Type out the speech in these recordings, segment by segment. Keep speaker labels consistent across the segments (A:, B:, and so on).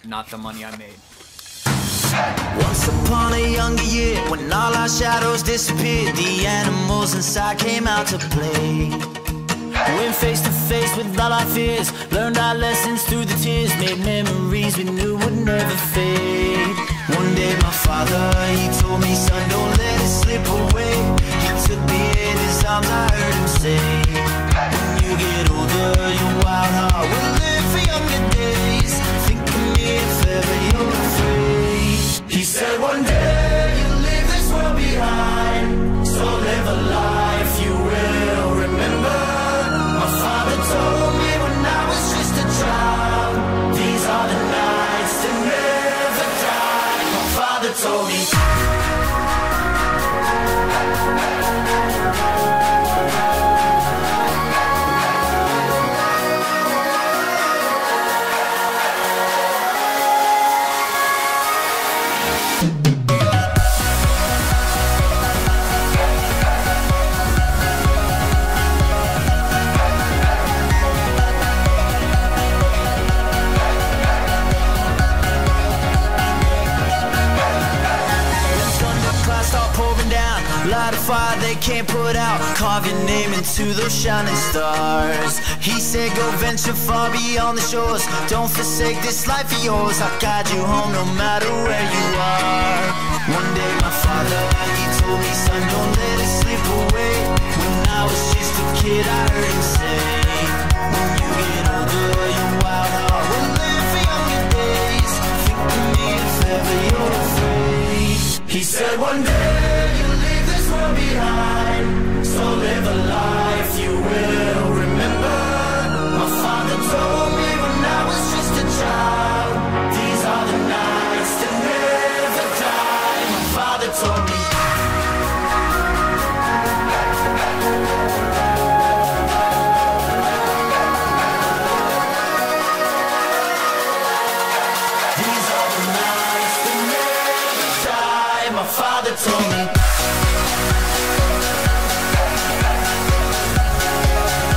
A: not the money I made.
B: Once upon a younger year, when all our shadows disappeared, the animals inside came out to play. Went face to face with all our fears, learned our lessons through the tears, made memories we knew would never fade. One day my father, he told me, son, don't let it slip away. He took me in his arms, I heard him say, when you get older, your wild heart will live for younger days. Think of me if ever you're afraid. He said one day you'll leave this world behind, so live a life you will remember. My father told me when I was just a child, these are the nights that never die. My father told me. Light a fire they can't put out, carve your name into those shining stars. He said go venture far beyond the shores, don't forsake this life of yours. I'll guide you home no matter where you are. One day my father, he told me, son, don't let it slip away. When I was just a kid I heard him say, when you get older your wild heart will live for younger days. Think of me if ever you're afraid. He said one day you'll leave this world behind, so live a life you will remember. My father told me when I was just a child, these are the nights that never die. My father told me. These are the nights that never die. My father told me.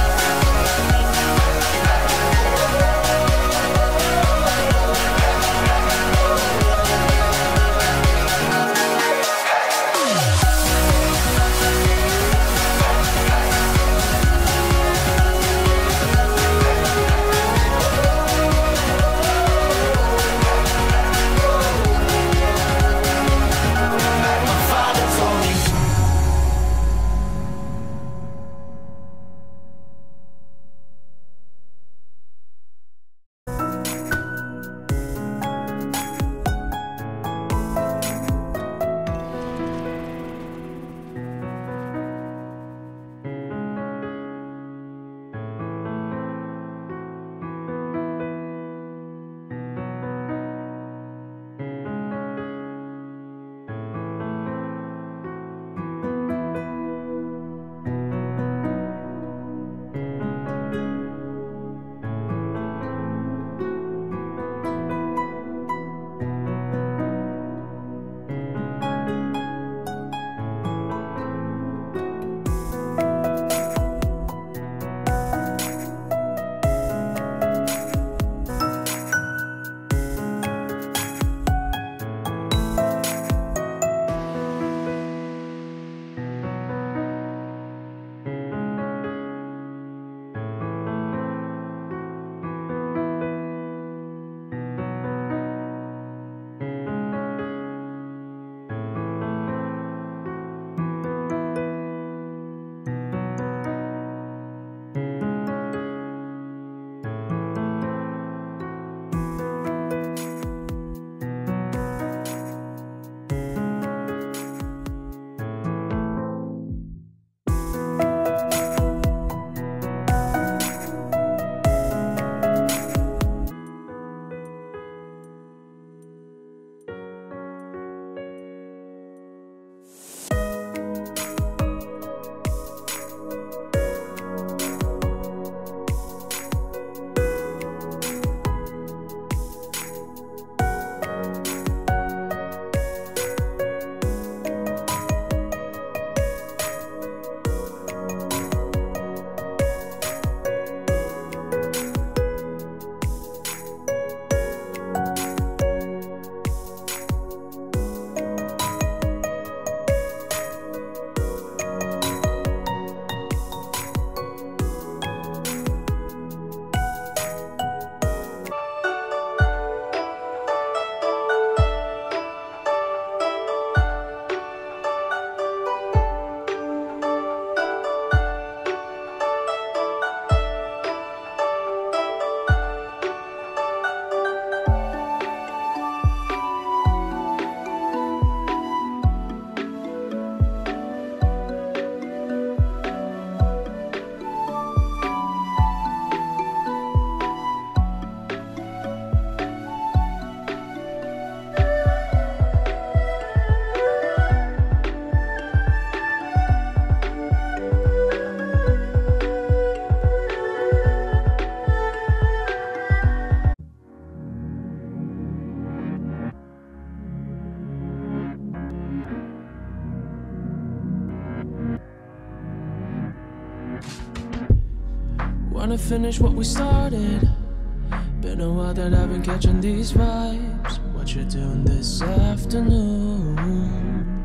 A: Wanna finish what we started. Been a while that I've been catching these vibes. What you doing this afternoon?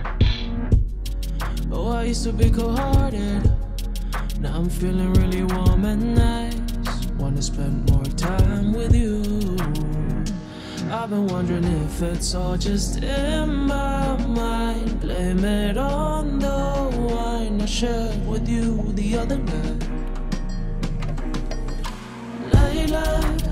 A: Oh, I used to be cold-hearted. Now I'm feeling really warm and nice. Wanna spend more time with you. I've been wondering if it's all just in my mind. Blame it on the wine I shared with you the other night. Layla,